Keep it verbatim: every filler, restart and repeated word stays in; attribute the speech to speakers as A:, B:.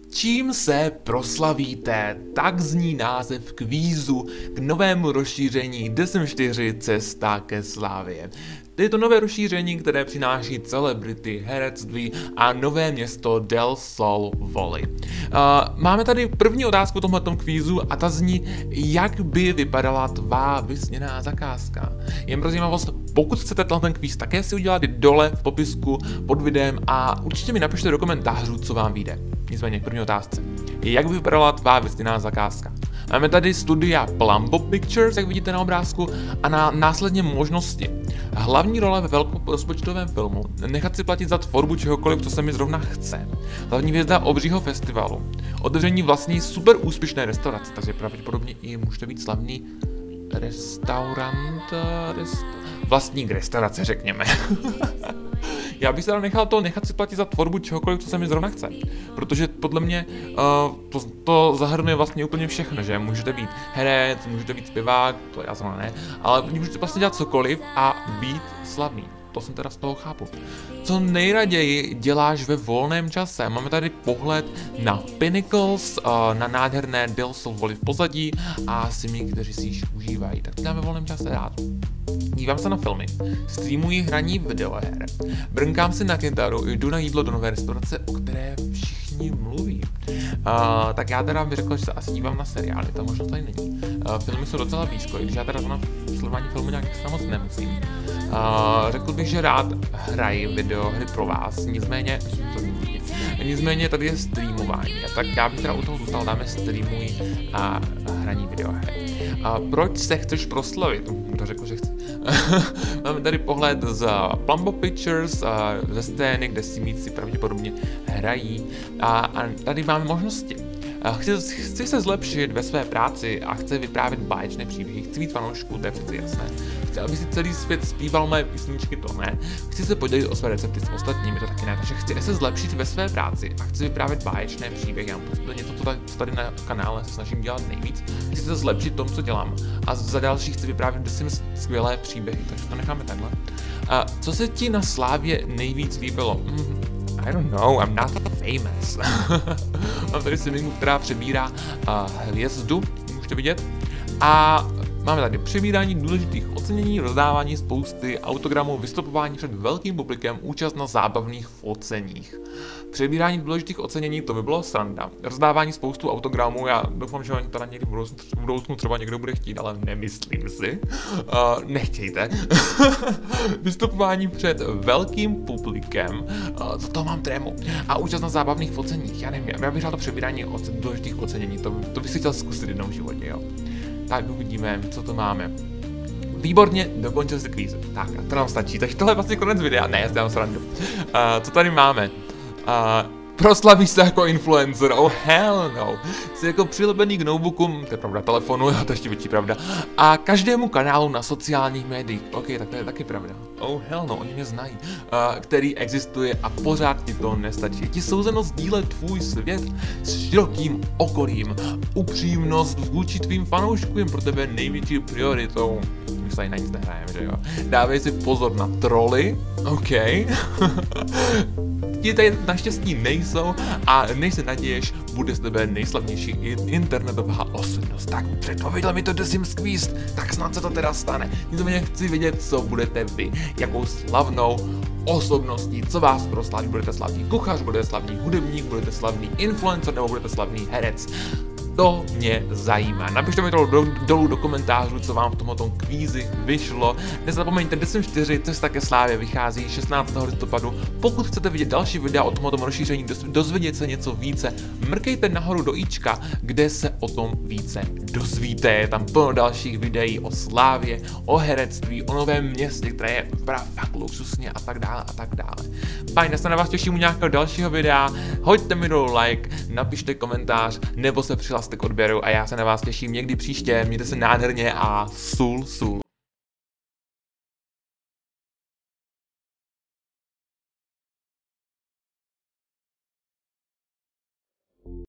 A: Čím se proslavíte? Tak zní název kvízu k novému rozšíření The Sims čtyři Cesta ke slávě. Je to nové rozšíření, které přináší celebrity, herectví a nové město Del Sol Valley. Uh, máme tady první otázku v tomhletom kvízu a ta zní, jak by vypadala tvá vysněná zakázka. Jen pro zajímavost, pokud chcete tenhle kvíz také si udělat dole v popisku pod videem a určitě mi napište do komentářů, co vám vyjde. Nicméně k první otázce. Jak by vypadala tvá vysněná zakázka? Máme tady studia Plumbo Pictures, jak vidíte na obrázku, a na následně možnosti. Hlavní role ve velkorozpočtovém filmu, nechat si platit za tvorbu čehokoliv, co se mi zrovna chce. Hlavní hvězda obřího festivalu, otevření vlastní super úspěšné restaurace, takže pravděpodobně i můžete být slavný restaurant, rest, vlastník restaurace, řekněme. Já bych se teda nechal to nechat si platit za tvorbu čehokoliv, co se mi zrovna chce. Protože podle mě uh, to, to zahrnuje vlastně úplně všechno, že můžete být herec, můžete být zpěvák, to já zrovna ne, ale můžete vlastně dělat cokoliv a být slavný. To jsem teda z toho chápu. Co nejraději děláš ve volném čase? Máme tady pohled na Pinnacles, uh, na nádherné Del Sol Valley v pozadí a simi, kteří si již užívají. Tak to dělám ve volném čase rád. Dívám se na filmy, streamuji hraní videoher, brnkám si na kytaru, jdu na jídlo do nové restaurace, o které všichni mluví. Uh, tak já teda bych řekl, že se asi dívám na seriály, ta možnost tady není. Uh, filmy jsou docela blízko, i když já teda na sledování filmu nějak extra moc nemusím. Uh, řekl bych, že rád hraji videohry pro vás, nicméně, nicméně tady je streamování, tak já bych teda u toho zůstal, dáme streamuj a hraní videohry. Uh, proč se chceš proslavit? Kdo řekl, že chce? Máme tady pohled z Plumbo Pictures, uh, ze scény, kde simíci pravděpodobně hrají a, a tady máme možnosti. Chci, chci se zlepšit ve své práci a chci vyprávět báječné příběhy, chci být fanoušku, to je přeci jasné. Chci, aby si celý svět zpíval mé písničky, to ne. Chci se podělit o své recepty s ostatními, to taky ne. Takže chci se zlepšit ve své práci a chci vyprávět báječné příběhy. Já mám to něco, co tady, co tady na kanále se snažím dělat nejvíc. Chci se zlepšit tom, co dělám. A za další chci vyprávět The Sims skvělé příběhy, takže to necháme takhle. A co se ti na slávě nejvíc líbilo? Mm. I don't know, I'm not famous. Mám tady siminku, která přebírá uh, hvězdu, můžete vidět. A máme tady přebírání důležitých ocenění, rozdávání spousty autogramů, vystupování před velkým publikem, účast na zábavných foceních. Přebírání důležitých ocenění, to by bylo sranda. Rozdávání spoustu autogramů, já doufám, že to na někdy v budoucnu, v budoucnu třeba někdo bude chtít, ale nemyslím si. Uh, nechtějte. Vystupování před velkým publikem, uh, za to mám trému. A účast na zábavných foceních, já nevím, já bych rád to přebírání oce, důležitých ocenění, to, to bych si chtěl zkusit jednou v životě, jo. Tak uvidíme, co to máme. Výborně, dokončil si kvíz. Tak, a to nám stačí. Takže tohle je vlastně konec videa. Ne, já si dám srandu. Uh, co tady máme? Uh, proslavíš se jako influencer, oh hell no. Jsi jako přilebený k notebookům, to je pravda, telefonu, to je ještě větší pravda. A každému kanálu na sociálních médiích, ok, tak to je taky pravda. Oh hell no, oni mě znají. Uh, který existuje a pořád ti to nestačí. Ti souzeno sdílet tvůj svět s širokým okolím. Upřímnost vůči tvým fanouškům pro tebe největší prioritou. My se tady na nic nehrajeme, že jo. Dávej si pozor na troly, ok. Ti tady naštěstí nejsou a než se naděješ, bude z tebe nejslavnější internetová osobnost. Tak předpověděl mi to The Sims Quiz, tak snad se to teda stane. Nicméně chci vědět, co budete vy, jakou slavnou osobností, co vás proslaví. Budete slavný kuchař, budete slavný hudebník, budete slavný influencer nebo budete slavný herec. To mě zajímá. Napište mi to do, dolů do komentářů, co vám v tomto kvízi vyšlo. Nezapomeňte, The Sims čtyři Cesta ke slávě vychází šestnáctého listopadu. Pokud chcete vidět další videa o tomto rozšíření, dozvědět se něco více, mrkejte nahoru do ička, kde se o tom více dozvíte. Je tam plno dalších videí o slávě, o herectví, o novém městě, které je fakt luxusně a tak dále a tak dále. Fajn, já se na vás těším u nějakého dalšího videa. Hoďte mi dolů like, napište komentář nebo se přihlaste k odběru a já se na vás těším někdy příště. Mějte se nádherně a sul sul.